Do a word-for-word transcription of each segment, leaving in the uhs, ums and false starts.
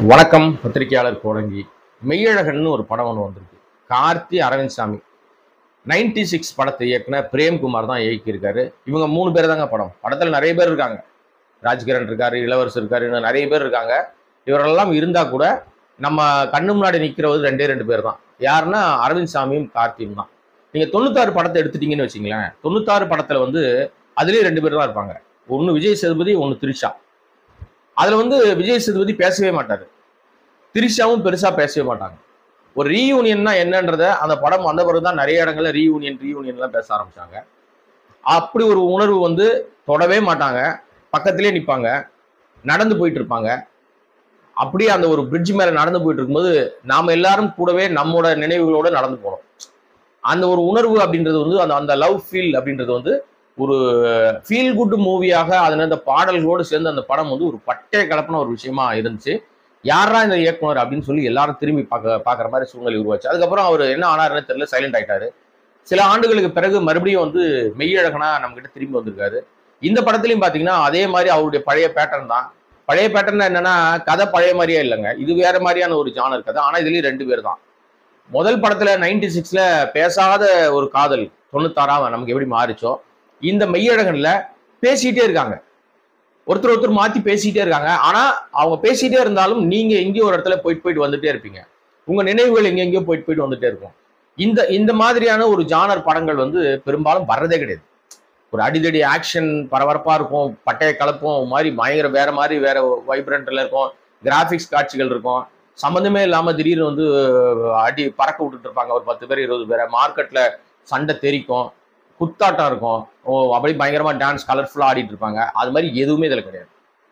வணக்கம் பத்திரிகையாளர் கோடங்கி. மெய்யழகன் ஒரு படம் ஒன்று வந்திருக்கு. கார்த்தி, அரவிந்த் சாமி. நைன்டி சிக்ஸ் படத்தை இயக்குன பிரேம்குமார் தான் இயக்கியிருக்காரு. இவங்க மூணு பேர் தாங்க படம். படத்தில் நிறைய பேர் இருக்காங்க. ராஜ்கிரண் இருக்காரு, இளவரசர் இருக்காரு, இன்னும் நிறைய பேர் இருக்காங்க. இவரெல்லாம் இருந்தா கூட நம்ம கண்ணு முன்னாடி நிற்கிறது ரெண்டே ரெண்டு பேர் தான். யாருன்னா அரவிந்த் சாமியும் கார்த்தியும் தான். நீங்க தொண்ணூத்தாறு படத்தை எடுத்துட்டீங்கன்னு வச்சுங்களேன். தொண்ணூத்தாறு படத்துல வந்து அதுலேயே ரெண்டு பேர் தான் இருப்பாங்க. ஒன்று விஜய் சேதுபதி, ஒன்று திரிஷா. அதுல வந்து விஜய் சேதுபதி பேசவே மாட்டாரு, திரிஷாவும் பெருசா பேசவே மாட்டாங்க. ஒரு ரீயூனியன்னா என்னன்றத அந்த படம் வந்த பிறகுதான் நிறைய இடங்கள்ல ரீயூனியன் ரீயூனியன்லாம் பேச ஆரம்பிச்சாங்க. அப்படி ஒரு உணர்வு வந்து தொடவே மாட்டாங்க, பக்கத்திலே நிற்பாங்க, நடந்து போயிட்டு இருப்பாங்க. அப்படியே அந்த ஒரு பிரிட்ஜ் மேல நடந்து போயிட்டு இருக்கும்போது நாம எல்லாரும் கூடவே நம்மோட நினைவுகளோட நடந்து போனோம். அந்த ஒரு உணர்வு அப்படின்றது வந்து அந்த அந்த லவ் ஃபீல் அப்படின்றது வந்து ஒரு ஃபீல் குட் மூவியாக அதில் அந்த பாடல்களோடு சேர்ந்து அந்த படம் வந்து ஒரு பட்டை கலப்பின ஒரு விஷயமா இருந்துச்சு. யாரா இந்த இயக்குனர் அப்படின்னு சொல்லி எல்லாரும் திரும்பி பார்க்க பார்க்குற மாதிரி சூழ்நிலை உருவாச்சு. அதுக்கப்புறம் அவர் என்ன ஆனாருன்னு தெரியல, சைலண்ட் ஆயிட்டாரு. சில ஆண்டுகளுக்கு பிறகு மறுபடியும் வந்து மெய்யழகனா நம்ம கிட்ட திரும்பி வந்திருக்காரு. இந்த படத்துலையும் பார்த்தீங்கன்னா அதே மாதிரி அவருடைய பழைய பேட்டர்ன் தான். பழைய பேட்டர்ன் என்னன்னா, கதை பழைய மாதிரியே இல்லைங்க, இது வேற மாதிரியான ஒரு ஜானர் கதை. ஆனால் இதுலேயும் ரெண்டு பேர் தான். முதல் படத்துல நைன்டி சிக்ஸ்ல பேசாத ஒரு காதல் தொண்ணூத்தாறாம் நமக்கு எப்படி மாறிச்சோ, இந்த மெய்யழகன்ல பேசிட்டே இருக்காங்க, ஒருத்தர் ஒருத்தர் மாத்தி பேசிட்டே இருக்காங்க. ஆனா அவங்க பேசிட்டே இருந்தாலும் நீங்க எங்கேயோ ஒரு இடத்துல போயிட்டு போயிட்டு வந்துட்டே இருப்பீங்க. உங்க நினைவுகள் எங்க எங்கேயோ போயிட்டு போயிட்டு வந்துட்டே இருக்கும். இந்த இந்த மாதிரியான ஒரு ஜானர் படங்கள் வந்து பெரும்பாலும் வர்றதே கிடையாது. ஒரு அடிதடி ஆக்ஷன் பரபரப்பா இருக்கும், பட்டைய கலப்பும் மாதிரி பயங்கர வேற மாதிரி வேற வைப்ரண்ட்ல இருக்கும், கிராபிக்ஸ் காட்சிகள் இருக்கும், சம்மந்தமே இல்லாம திடீர்னு வந்து அடி பறக்க விட்டுட்டு இருப்பாங்க ஒரு பத்து பேர் இருபது பேரை, மார்க்கெட்ல சண்டை தெரிக்கும், குத்தாட்டம் இருக்கும், ஓ அப்படி பயங்கரமா டான்ஸ் கலர்ஃபுல்லா ஆடிட்டு இருப்பாங்க. அது மாதிரி எதுவுமே இதுல கிடையாது.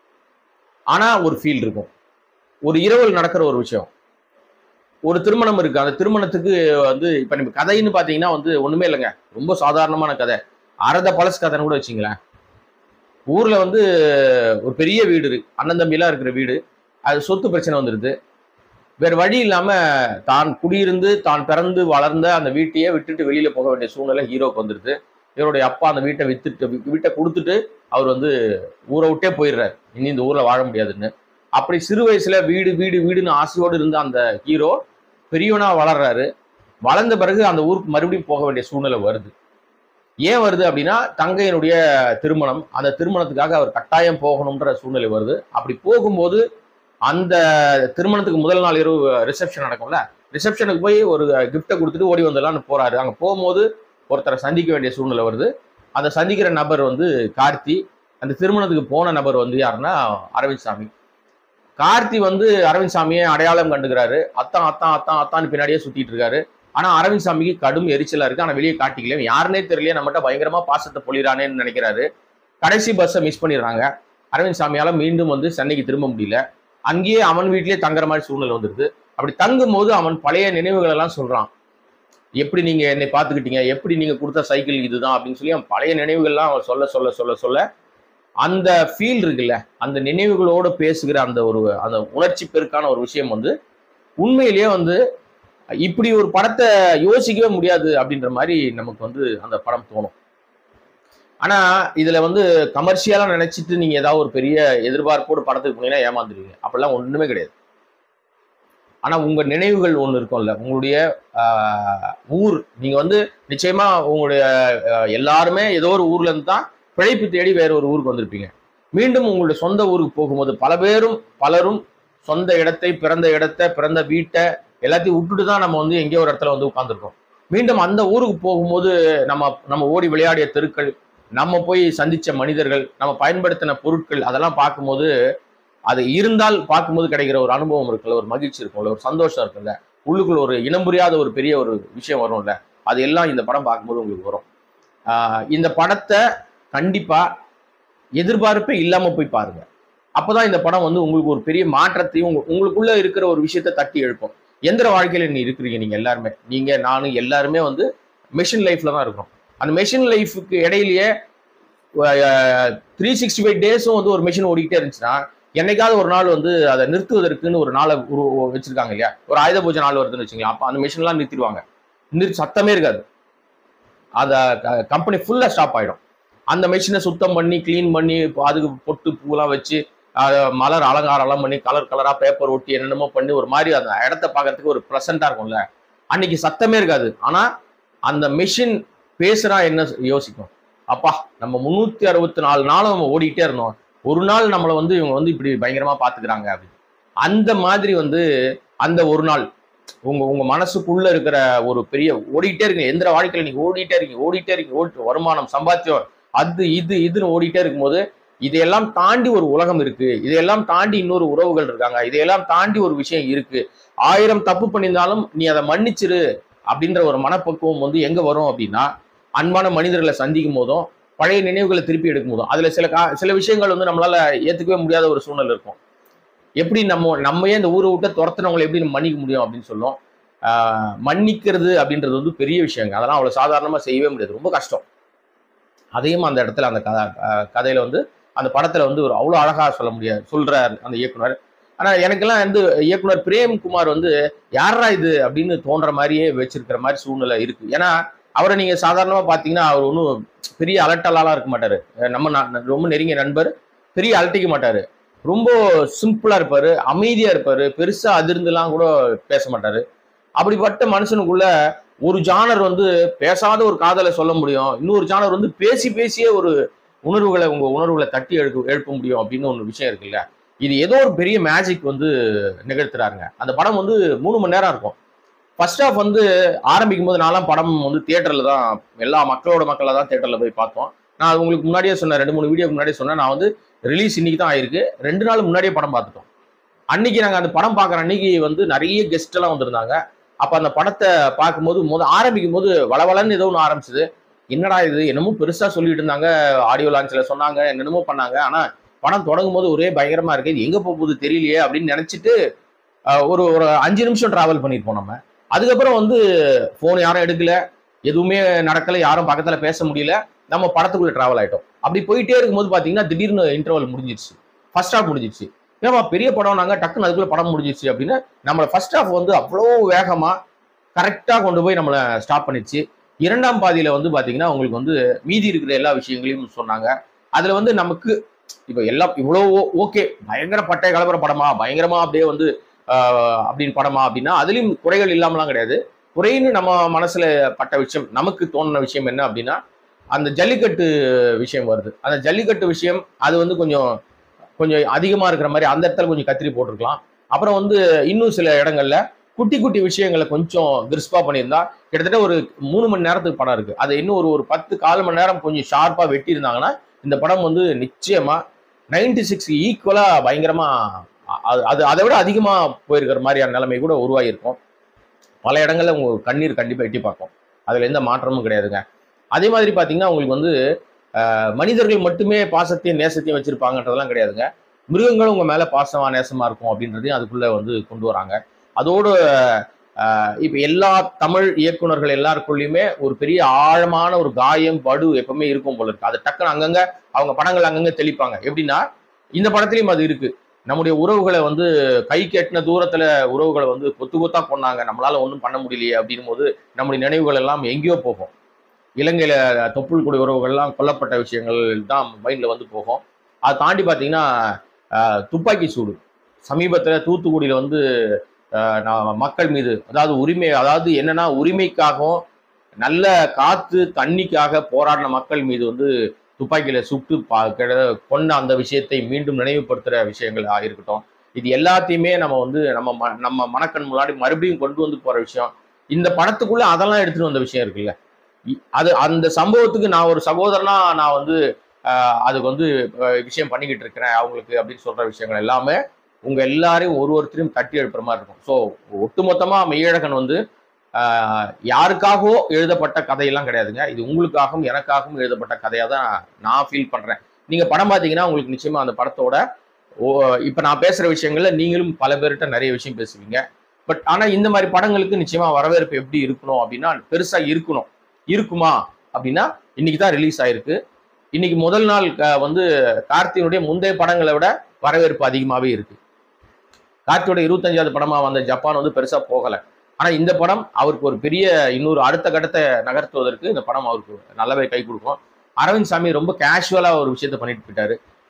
ஆனா ஒரு ஃபீல் இருக்கும். ஒரு இரவல் நடக்கிற ஒரு விஷயம், ஒரு திருமணம் இருக்கு. அந்த திருமணத்துக்கு வந்து இப்ப நம்ம கதைன்னு பாத்தீங்கன்னா வந்து ஒண்ணுமே இல்லைங்க, ரொம்ப சாதாரணமான கதை. அறத பழசு கதைன்னு கூட வச்சுங்களேன். ஊர்ல வந்து ஒரு பெரிய வீடு இருக்கு, அண்ணன் தம்பிலாம் இருக்கிற வீடு. அது சொத்து பிரச்சனை வந்துருது. வேற வழி இல்லாம தான் குடியிருந்து தான் பிறந்து வளர்ந்த அந்த வீட்டையே விட்டுட்டு வெளியில போக வேண்டிய சூழ்நிலை ஹீரோக்கு வந்துருது. இவருடைய அப்பா அந்த வீட்டை வித்துட்டு வீட்டை கொடுத்துட்டு அவர் வந்து ஊரை விட்டே போயிடுறாரு, இனி இந்த ஊர்ல வாழ முடியாதுன்னு. அப்படி சிறு வயசுல வீடு வீடு வீடுன்னு ஆசையோடு இருந்த அந்த ஹீரோ பெரியவனா வளர்றாரு. வளர்ந்த பிறகு அந்த ஊருக்கு மறுபடியும் போக வேண்டிய சூழ்நிலை வருது. ஏன் வருது அப்படின்னா, தங்கையினுடைய திருமணம். அந்த திருமணத்துக்காக அவர் கட்டாயம் போகணும்ன்ற சூழ்நிலை வருது. அப்படி போகும்போது அந்த திருமணத்துக்கு முதல் நாள் இரவு ரிசப்ஷன் நடக்கும்ல, ரிசப்ஷனுக்கு போய் ஒரு கிஃப்டை கொடுத்துட்டு ஓடி வந்துடலாம்னு போறாரு. அங்க போகும்போது ஒருத்தரை சந்திக்க வேண்டிய சூழ்நிலை வருது. அந்த சந்திக்கிற நபர் வந்து கார்த்தி. அந்த திருமணத்துக்கு போன நபர் வந்து யாருன்னா அரவிந்த் சாமி. கார்த்தி வந்து அரவிந்த் சாமியை அடையாளம் கண்டுக்கிறாரு. அத்தான் அத்தான் அத்தான் அத்தான்னு பின்னாடியே சுத்திட்டு இருக்காரு. ஆனா அரவிந்த் சாமிக்கு கடும் எரிச்சலா இருக்கு. ஆனா வெளியே காட்டிக்கல, யாருன்னே தெரியல, நம்மகிட்ட பயங்கரமா பாசத்தை பொழிறானேன்னு நினைக்கிறாரு. கடைசி பஸ்ஸை மிஸ் பண்ணிடுறாங்க. அரவிந்த் சாமியால மீண்டும் வந்து சென்னைக்கு திரும்ப முடியல. அங்கேயே அவன் வீட்டிலேயே தங்குற மாதிரி சூழ்நிலை வந்துருது. அப்படி தங்கும் போது அவன் பழைய நினைவுகள் எல்லாம் சொல்றான். எப்படி நீங்க என்னை பார்த்துக்கிட்டீங்க, எப்படி நீங்க கொடுத்த சைக்கிள் இதுதான் அப்படின்னு சொல்லி அவன் பழைய நினைவுகள்லாம் அவன் சொல்ல சொல்ல சொல்ல சொல்ல அந்த ஃபீல் இருக்குல்ல, அந்த நினைவுகளோடு பேசுகிற அந்த ஒரு அந்த உணர்ச்சி பெருக்கான ஒரு விஷயம் வந்து உண்மையிலேயே வந்து இப்படி ஒரு படத்தை யோசிக்கவே முடியாது அப்படின்ற மாதிரி நமக்கு வந்து அந்த படம் தோணும். ஆனா இதுல வந்து கமர்ஷியலா நினைச்சிட்டு நீங்க ஏதாவது ஒரு பெரிய எதிர்பார்ப்போடு படத்துக்கு போனீங்கன்னா ஏமாந்துருவீங்க. அப்படிலாம் ஒண்ணுமே கிடையாது. ஆனா உங்க நினைவுகள் ஒண்ணு இருக்கும்ல, உங்களுடைய ஆஹ் ஊர். நீங்க வந்து நிச்சயமா உங்களுடைய எல்லாருமே ஏதோ ஒரு ஊர்ல இருந்து தான் பிழைப்பு தேடி வேற ஒரு ஊருக்கு வந்திருப்பீங்க. மீண்டும் உங்களுடைய சொந்த ஊருக்கு போகும்போது பல பேரும் பலரும் சொந்த இடத்தை, பிறந்த இடத்தை, பிறந்த வீட்டை எல்லாத்தையும் விட்டுட்டு தான் நம்ம வந்து எங்கேயோ ஒரு இடத்துல வந்து உட்கார்ந்துருக்கோம். மீண்டும் அந்த ஊருக்கு போகும்போது நம்ம நம்ம ஓடி விளையாடிய தெருக்கள், நம்ம போய் சந்திச்ச மனிதர்கள், நம்ம பயன்படுத்தின பொருட்கள், அதெல்லாம் பார்க்கும்போது அது இருந்தால் பார்க்கும்போது கிடைக்கிற ஒரு அனுபவம் இருக்குல்ல, ஒரு மகிழ்ச்சி இருக்கும்ல, ஒரு சந்தோஷம் இருக்குல்ல, உள்ளுக்குள்ள ஒரு இனம் புரியாத ஒரு பெரிய ஒரு விஷயம் வரும்ல, அது எல்லாம் இந்த படம் பார்க்கும்போது உங்களுக்கு வரும். ஆஹ் இந்த படத்தை கண்டிப்பா எதிர்பார்ப்பே இல்லாம போய் பாருங்க. அப்பதான் இந்த படம் வந்து உங்களுக்கு ஒரு பெரிய மாற்றத்தையும் உங்களுக்குள்ள இருக்கிற ஒரு விஷயத்த தட்டி எழுப்பும். எந்திர வாழ்க்கையில நீ இருக்கிறீங்க, நீங்க எல்லாருமே, நீங்க நானும் எல்லாருமே வந்து மெஷின் லைஃப்ல தான் இருக்கிறோம். அந்த மெஷின் லைஃபுக்கு இடையிலேயே த்ரீ சிக்ஸ்டி ஃபைவ் டேஸும் வந்து ஒரு மெஷின் ஓடிக்கிட்டே இருந்துச்சுன்னா, என்னைக்காவது ஒரு நாள் வந்து அதை நிறுத்துவதற்குன்னு ஒரு நாளை உரு வச்சிருக்காங்க இல்லையா, ஒரு ஆயுத பூஜை நாள் வருதுன்னு வச்சுங்களா, அப்போ அந்த மெஷின்லாம் நிறுத்திடுவாங்க. நிறுத்தி சத்தமே இருக்காது, அதை கம்பெனி ஃபுல்லா ஸ்டாப் ஆயிடும். அந்த மெஷினை சுத்தம் பண்ணி கிளீன் பண்ணி அதுக்கு பொட்டு பூலாம் வச்சு மலர் அலங்காரம் எல்லாம் பண்ணி கலர் கலரா பேப்பர் ஒட்டி என்னென்னமோ பண்ணி ஒரு மாதிரி அந்த இடத்த பார்க்கறதுக்கு ஒரு ப்ளசண்டா இருக்கும்ல. அன்னைக்கு சத்தமே இருக்காது. ஆனா அந்த மெஷின் பேசுறா என்ன யோசிக்கும், அப்பா நம்ம முன்னூத்தி அறுபத்தி நாலு நாளும் நம்ம ஓடிக்கிட்டே இருந்தோம், ஒரு நாள் நம்மளை வந்து இவங்க வந்து இப்படி பயங்கரமா பாத்துக்கிறாங்க அப்படின்னு. அந்த மாதிரி வந்து அந்த ஒரு நாள் உங்க உங்க மனசுக்குள்ள இருக்கிற ஒரு பெரிய ஓடிட்டே இருக்கீங்க, எந்திர வாழ்க்கையில நீங்க ஓடிட்டே இருக்கீங்க ஓடிட்டே இருக்கீங்க ஓடிட்டு வருமானம் சம்பாத்தியம் அது இது இதுன்னு ஓடிட்டே இருக்கும்போது இதையெல்லாம் தாண்டி ஒரு உலகம் இருக்கு, இதையெல்லாம் தாண்டி இன்னொரு உறவுகள் இருக்காங்க, இதையெல்லாம் தாண்டி ஒரு விஷயம் இருக்கு, ஆயிரம் தப்பு பண்ணியிருந்தாலும் நீ அதை மன்னிச்சிரு அப்படின்ற ஒரு மனப்பக்குவம் வந்து எங்க வரும் அப்படின்னா அன்பான மனிதர்களை சந்திக்கும் போதும் பழைய நினைவுகளை திருப்பி எடுக்கும் போதும். அதுல சில கா சில விஷயங்கள் வந்து நம்மளால ஏத்துக்கவே முடியாத ஒரு சூழ்நிலை இருக்கும். எப்படி நம்ம நம்மையே இந்த ஊரை விட்டு துரத்துனவங்களை எப்படி நம்ம மன்னிக்க முடியும் அப்படின்னு சொல்லும். ஆஹ் மன்னிக்கிறது அப்படின்றது வந்து பெரிய விஷயங்க, அதெல்லாம் அவ்வளவு சாதாரணமா செய்யவே முடியாது, ரொம்ப கஷ்டம். அதையும் அந்த இடத்துல அந்த கதை கதையில வந்து அந்த படத்துல வந்து ஒரு அவ்வளவு அழகா சொல்ல முடியாது சொல்றாரு அந்த இயக்குனர். ஆனா எனக்கெல்லாம் வந்து இயக்குனர் பிரேம்குமார் வந்து யாரா இது அப்படின்னு தோன்ற மாதிரியே வச்சிருக்கிற மாதிரி சூழ்நிலை இருக்கு. ஏன்னா அவரை நீங்க சாதாரணமா பாத்தீங்கன்னா அவர் ஒன்றும் பெரிய அலட்டலாலாம் இருக்க மாட்டாரு, நம்ம ரொம்ப நெருங்கிய நண்பர், பெரிய அலட்டிக்க மாட்டாரு, ரொம்ப சிம்பிளா இருப்பாரு, அமைதியா இருப்பாரு, பெருசா அதிர்ந்துலாம் கூட பேச மாட்டாரு. அப்படிப்பட்ட மனுஷனுக்குள்ள ஒரு ஜானர் வந்து பேசாத ஒரு காதலை சொல்ல முடியும், இன்னொரு ஜானர் வந்து பேசி பேசியே ஒரு உணர்வுகளை உங்க உணர்வுகளை தட்டி எழுப்பு எழுப்ப முடியும் அப்படின்னு ஒரு விஷயம் இருக்குல்ல. இது ஏதோ ஒரு பெரிய மேஜிக் வந்து நிகழ்த்துறாருங்க. அந்த படம் வந்து மூணு மணி நேரம் இருக்கும். ஃபர்ஸ்ட் ஹாஃப் வந்து ஆரம்பிக்கும் போது நான்லாம் படம் வந்து தியேட்டர்ல தான், எல்லா மக்களோட மக்களா தான் தியேட்டர்ல போய் பார்த்தோம். நான் உங்களுக்கு முன்னாடியே சொன்னேன், ரெண்டு மூணு வீடியோக்கு முன்னாடியே சொன்னேன், நான் வந்து ரிலீஸ் இன்னைக்கு தான் ஆயிருக்கு, ரெண்டு நாள் முன்னாடியே படம் பார்த்துட்டோம். அன்னைக்கு நாங்கள் அந்த படம் பார்க்குற அன்னைக்கு வந்து நிறைய கெஸ்ட் எல்லாம் வந்திருந்தாங்க. அப்ப அந்த படத்தை பார்க்கும்போது போது ஆரம்பிக்கும் போது வளவலன்னு ஏதோ ஒன்று ஆரம்பிச்சது. என்னடா இது என்னமோ பெருசா சொல்லிட்டு இருந்தாங்க, ஆடியோ லான்ச்ல சொன்னாங்க, என்னென்னமோ பண்ணாங்க, ஆனா படம் தொடங்கும் போது ஒரே பயங்கரமா இருக்கு, இது எங்க போகுது தெரியலையே அப்படின்னு நினைச்சிட்டு ஒரு ஒரு அஞ்சு நிமிஷம் டிராவல் பண்ணிருப்போம் நம்ம. அதுக்கப்புறம் வந்து போன் யாரும் எடுக்கல, எதுவுமே நடக்கல, யாரும் பக்கத்துல பேச முடியல, நம்ம படத்துக்குள்ள டிராவல் ஆயிட்டோம். அப்படி போயிட்டே இருக்கும்போது பாத்தீங்கன்னா திடீர்னு இன்டர்வல் முடிஞ்சிருச்சு, ஃபர்ஸ்ட் ஹாஃப் முடிஞ்சிருச்சு. ஏமா பெரிய படம் நாங்க டக்குன்னு அதுக்குள்ள படம் முடிஞ்சிருச்சு அப்படின்னு நம்மள ஃபர்ஸ்ட் ஹாஃப் வந்து அவ்வளோ வேகமா கரெக்டா கொண்டு போய் நம்மளை ஸ்டாப் பண்ணிச்சு. இரண்டாம் பாதியில வந்து பாத்தீங்கன்னா உங்களுக்கு வந்து மீதி இருக்கிற எல்லா விஷயங்களையும் சொன்னாங்க. அதுல வந்து நமக்கு இப்ப எல்லாம் இவ்வளவு ஓகே, பயங்கர பட்டை கலவர படமா, பயங்கரமா அப்படியே வந்து ஆஹ் அப்படின்னு படமா அப்படின்னா அதுலயும் குறைகள் இல்லாமலாம் கிடையாது. குறைன்னு நம்ம மனசுல பட்ட விஷயம், நமக்கு தோணுன விஷயம் என்ன அப்படின்னா அந்த ஜல்லிக்கட்டு விஷயம் வருது. அந்த ஜல்லிக்கட்டு விஷயம் அது வந்து கொஞ்சம் கொஞ்சம் அதிகமா இருக்கிற மாதிரி அந்த இடத்துல கொஞ்சம் கத்திரி போட்டிருக்கலாம். அப்புறம் வந்து இன்னும் சில இடங்கள்ல குட்டி குட்டி விஷயங்களை கொஞ்சம் கிறிஸ்பா பண்ணியிருந்தா கிட்டத்தட்ட ஒரு மூணு மணி நேரத்துக்கு படம் இருக்கு, அதை இன்னும் ஒரு ஒரு பத்து கால் மணி நேரம் கொஞ்சம் ஷார்ப்பா வெட்டி இருந்தாங்கன்னா இந்த படம் வந்து நிச்சயமா நைன்டி சிக்ஸ் ஈக்குவலா பயங்கரமா அது அதை விட அதிகமா போயிருக்கிற மாதிரியான நிலைமை கூட உருவாகியிருக்கும். பல இடங்கள்ல உங்க கண்ணீர் கண்டிப்பா எட்டி பார்க்கும், அதுல எந்த மாற்றமும் கிடையாதுங்க. அதே மாதிரி பாத்தீங்கன்னா உங்களுக்கு வந்து மனிதர்கள் மட்டுமே பாசத்தையும் நேசத்தையும் வச்சிருப்பாங்கன்றதெல்லாம் கிடையாதுங்க, மிருகங்களும் உங்க மேல பாசமா நேசமா இருக்கும் அப்படின்றதையும் அதுக்குள்ள வந்து கொண்டு வராங்க. அதோடு இப்ப எல்லா தமிழ் இயக்குநர்கள் எல்லாருக்குள்ளயுமே ஒரு பெரிய ஆழமான ஒரு காயம் படு எப்பவுமே இருக்கும் போல இருக்கு. அது டக்குன்னு அங்கங்க அவங்க படங்கள் அங்கங்க தெளிப்பாங்க. எப்படின்னா இந்த படத்துலயும் அது இருக்கு. நம்முடைய உறவுகளை வந்து கை கெட்டின தூரத்துல உறவுகளை வந்து கொத்து கொத்தா கொண்டாங்க, நம்மளால ஒன்றும் பண்ண முடியலையே அப்படின்னும் போது நம்முடைய நினைவுகள் எல்லாம் எங்கேயோ போகும். இலங்கையில தொப்புள் கொடி உறவுகள்லாம் கொல்லப்பட்ட விஷயங்கள் தான் மைண்ட்ல வந்து போகும். அதை தாண்டி பார்த்தீங்கன்னா துப்பாக்கி சூடு சமீபத்துல தூத்துக்குடியில வந்து மக்கள் மீது, அதாவது உரிமை, அதாவது என்னன்னா உரிமைக்காகவும் நல்ல காத்து தண்ணிக்காக போராடின மக்கள் மீது வந்து துப்பாக்கியில சுட்டு கொண்ட அந்த விஷயத்தை மீண்டும் நினைவுபடுத்துற விஷயங்கள் இருக்கட்டும். இது எல்லாத்தையுமே நம்ம வந்து நம்ம நம்ம மனக்கண் முன்னாடி மறுபடியும் கொண்டு வந்து போற விஷயம். இந்த படத்துக்குள்ள அதெல்லாம் எடுத்துட்டு வந்த விஷயம் இருக்குல்ல, அது அந்த சம்பவத்துக்கு நான் ஒரு சகோதரனா நான் வந்து ஆஹ் அதுக்கு வந்து விஷயம் பண்ணிக்கிட்டு இருக்கிறேன் அவங்களுக்கு அப்படின்னு சொல்ற விஷயங்கள் எல்லாமே உங்க எல்லாரையும் ஒரு ஒருத்தரையும் தட்டி எழுப்புற மாதிரி இருக்கும். ஸோ ஒட்டுமொத்தமா மெய்யழகன் வந்து ஆஹ் யாருக்காகவோ எழுதப்பட்ட கதையெல்லாம் கிடையாதுங்க, இது உங்களுக்காகவும் எனக்காகவும் எழுதப்பட்ட கதையா தான் நான் ஃபீல் பண்றேன். நீங்க படம் பார்த்தீங்கன்னா உங்களுக்கு நிச்சயமா அந்த படத்தோட இப்ப நான் பேசுற விஷயங்கள்ல நீங்களும் பல பேர்கிட்ட நிறைய விஷயம் பேசுவீங்க. பட் ஆனா இந்த மாதிரி படங்களுக்கு நிச்சயமா வரவேற்பு எப்படி இருக்கணும் அப்படின்னா பெருசா இருக்கணும். இருக்குமா அப்படின்னா இன்னைக்கு தான் ரிலீஸ் ஆயிருக்கு. இன்னைக்கு முதல் நாள் வந்து கார்த்தியினுடைய முந்தைய படங்களை விட வரவேற்பு அதிகமாவே இருக்கு. கார்த்தியோட இருபத்தஞ்சாவது படமா வந்த ஜப்பான் வந்து பெருசா போகல. ஆனா இந்த படம் அவருக்கு ஒரு பெரிய இன்னொரு அடுத்த கட்டத்தை நகர்த்துவதற்கு இந்த படம் அவருக்கு நல்லாவே கை கொடுக்கும். அரவிந்த் சாமி ரொம்ப கேஷுவலா ஒரு விஷயத்த பண்ணிட்டு போயிட்டாரு.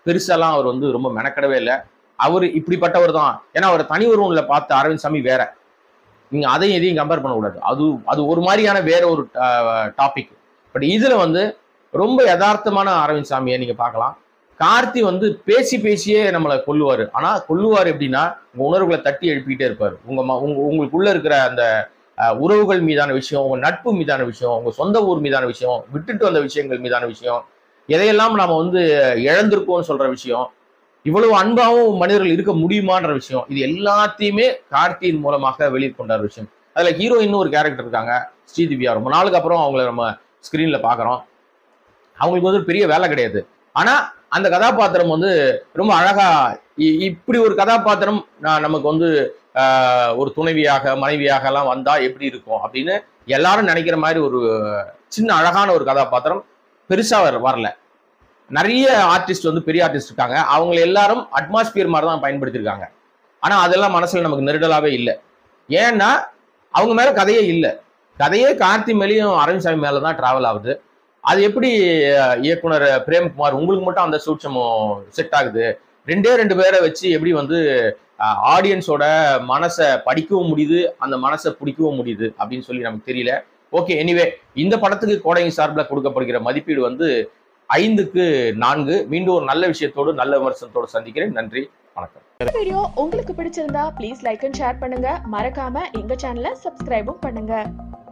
பெருசாலாம் அவர் வந்து ரொம்ப மெனக்கடவே இல்லை. அவர் இப்படிப்பட்டவர் தான். ஏன்னா அவர் தனி ஒருவனில் பார்த்த அரவிந்த் சாமி வேற. நீங்க அதையும் எதையும் கம்பேர் பண்ணக்கூடாது. அது அது ஒரு மாதிரியான வேற ஒரு டாபிக். பட் இதுல வந்து ரொம்ப யதார்த்தமான அரவிந்த் சாமியை நீங்க பார்க்கலாம். கார்த்தி வந்து பேசி பேசியே நம்மளை கொல்லுவாரு. ஆனா கொல்லுவார் எப்படின்னா, உங்க உணர்வுகளை தட்டி எழுப்பிக்கிட்டே இருப்பாரு. உங்க உங்க உங்களுக்குள்ள இருக்கிற அந்த உறவுகள் மீதான விஷயம், உங்க நட்பு மீதான விஷயம், உங்க சொந்த ஊர் மீதான விஷயம், விட்டுட்டு வந்த விஷயங்கள் மீதான விஷயம், எதையெல்லாம் நாம வந்து இழந்திருக்கோம்னு சொல்ற விஷயம், இவ்வளவு அன்பாவும் மனிதர்கள் இருக்க முடியுமான்ற விஷயம், இது எல்லாத்தையுமே கார்த்தியின் மூலமாக வெளிக்கொண்டார் விஷயம். அதுல ஹீரோயின் ஒரு கேரக்டர் இருக்காங்க, ஸ்ரீதிவ்யா. ரொம்ப நாளுக்கு அப்புறம் அவங்கள நம்ம ஸ்கிரீன்ல பாக்குறோம். அவங்களுக்கு வந்து பெரிய வேலை கிடையாது. ஆனா அந்த கதாபாத்திரம் வந்து ரொம்ப அழகா, இப்படி ஒரு கதாபாத்திரம் நமக்கு வந்து ஒரு துணைவியாக மனைவியாக எல்லாம் வந்தா எப்படி இருக்கும் அப்படின்னு எல்லாரும் நினைக்கிற மாதிரி ஒரு சின்ன அழகான ஒரு கதாபாத்திரம் பெருசா வரல. நிறைய ஆர்டிஸ்ட் வந்து பெரிய ஆர்டிஸ்ட் இருக்காங்க, அவங்க எல்லாரும் அட்மாஸ்பியர் மாதிரி தான் பயன்படுத்தியிருக்காங்க. ஆனா அதெல்லாம் மனசுல நமக்கு நெருடலாவே இல்லை. ஏன்னா அவங்க மேல கதையே இல்லை. கதையே கார்த்தி மேலேயும் அரவிந்த் சாமி மேலதான் டிராவல் ஆகுது. அது எப்படி இயக்குனர் பிரேம்குமார் உங்களுக்கு மட்டும் அந்த சூட்சமும் செட் ஆகுது? ரெண்டே ரெண்டு பேரை வச்சு எப்படி வந்து ஆடியன்ஸோட மனசை படிக்கவும் முடியுது, அந்த மனசை பிடிக்கவும் முடியுது அப்படின்னு சொல்லி நமக்கு தெரியல. ஓகே, எனிவே இந்த படத்துக்கு கோடங்கி சார்பில் கொடுக்கப்படுகிற மதிப்பீடு வந்து ஐந்துக்கு நான்கு. மீண்டும் ஒரு நல்ல விஷயத்தோடு நல்ல விமர்சனத்தோடு சந்திக்கிறேன். நன்றி, வணக்கம். இந்த வீடியோ உங்களுக்கு பிடிச்சிருந்தா ப்ளீஸ் லைக் அண்ட் ஷேர் பண்ணுங்க. மறக்காம எங்க சேனலை சப்ஸ்கிரைபும் பண்ணுங்க.